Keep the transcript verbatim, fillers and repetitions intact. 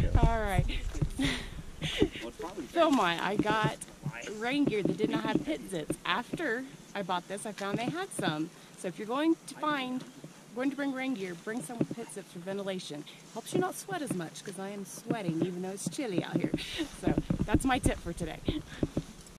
All right. Philmont, I got Raingear that did not have pit zips. After I bought this, I found they had some. So if you're going to find, going to bring Raingear, bring some with pit zips for ventilation. Helps you not sweat as much because I am sweating even though it's chilly out here. So that's my tip for today.